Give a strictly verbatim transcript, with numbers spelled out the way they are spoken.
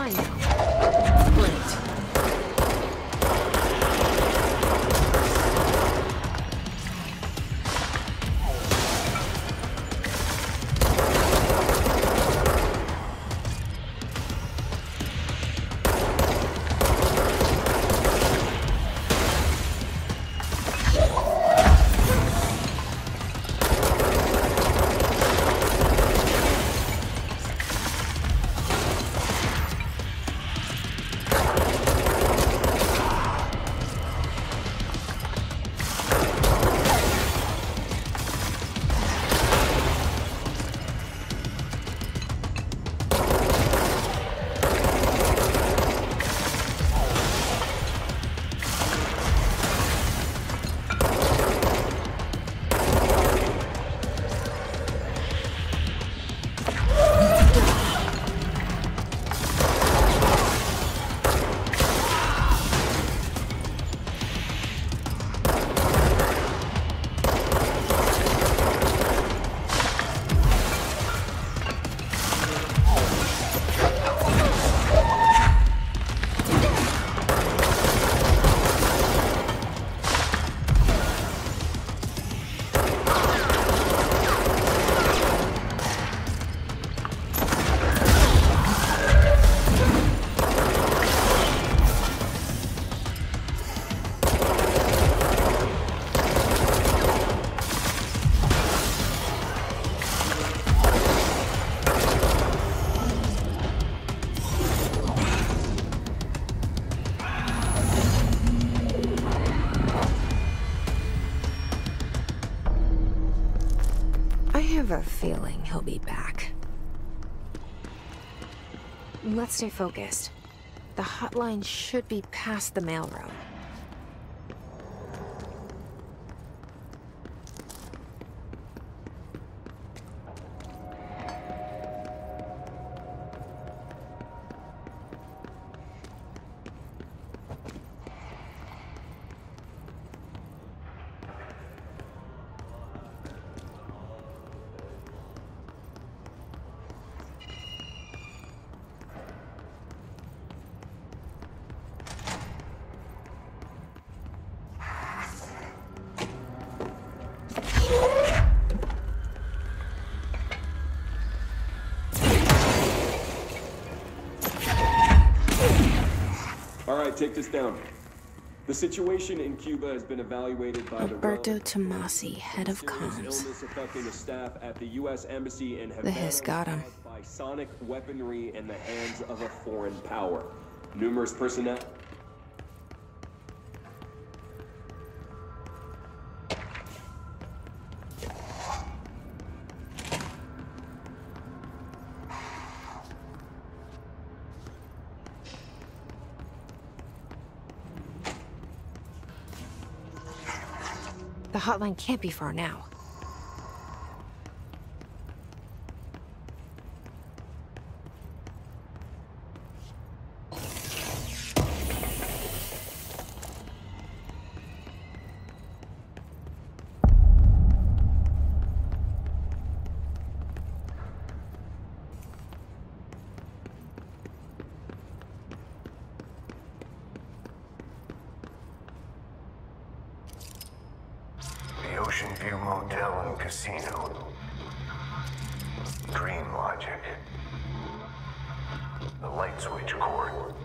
offline now. Great. I have a feeling he'll be back. Let's stay focused. The hotline should be past the mailroom. All right, take this down. The situation in Cuba has been evaluated by Alberto Tomasi, head of comms. Illness affecting the staff at the U S Embassy in The Hiss got him. by sonic weaponry in the hands of a foreign power. Numerous personnel. The hotline can't be far now. Ocean View Motel and Casino. Dream Logic. The light switch cord.